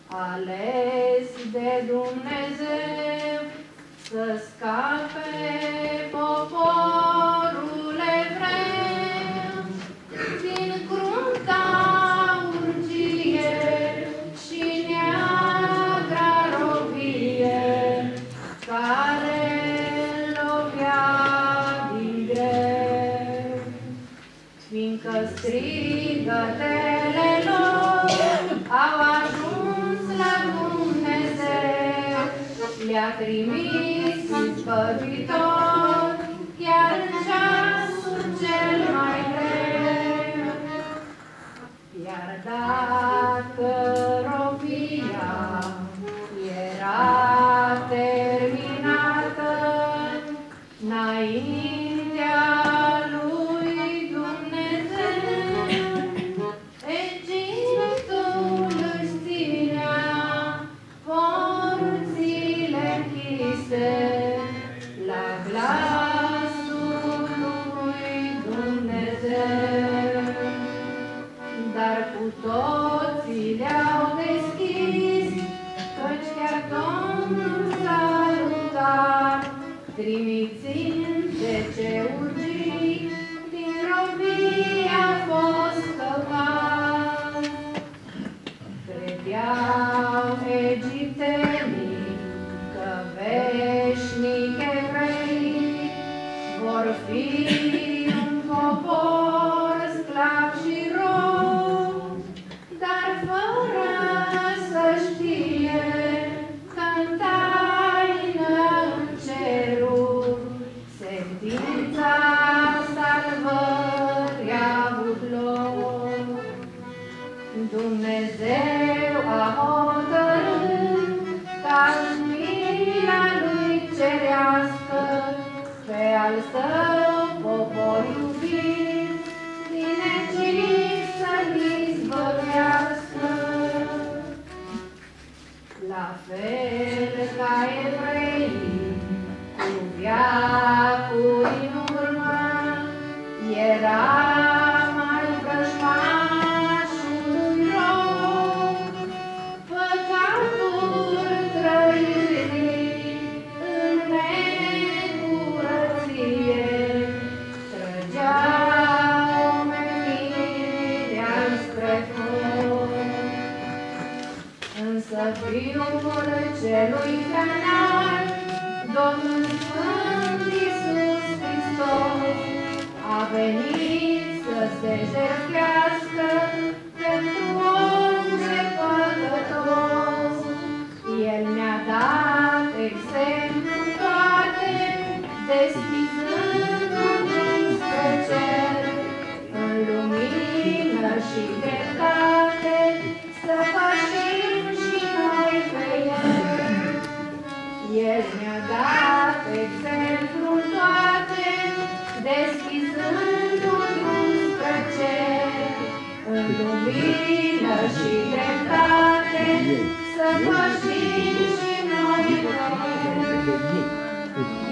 ales de Dumnezeu să scape poporul evreu din crunta urgie și neagra robie care lovea din greu, fiindcă strigătele lor au ajuns la Dumnezeu, le-a trimis izbăvitor chiar în ceasul cel mai greu. Iar dacă robia era terminată înaintea lui Dumnezeu, Egiptul își ținea porțile închise la glasul lui Dumnezeu. Dar cu toții le-au deschis, căci chiar Domnul s-a luptat, trimițând zece urgii, din robie a fost scăpat. Credeau egiptenii că veșnic evreii vor fi un popor sclav și rob, dar fără să știe că-n taină în ceruri sentința salvării a avut loc. Dumnezeu a hotărât ca în mila lui cerească pe al său popor iubit din Egipt să-l izbăvească. La fel ca evreii cu veacuri în urmă, era mai vrăjmașului rob, păcatul trăirii în necurăție, trăgea omenirea spre foc. Însă Fiul celui înalt, Domnul Sfânt Iisus Hristos, a venit să se jertfească pentru orice păcătos. El ne-a dat exemplu toate, deschizând un drum spre cer, în lumină și dreptate, să pășim și noi pe el. El ne-a dat exemplu toate, deschizând un drum spre cer, în lumină și dreptate, să pășim și noi pe el.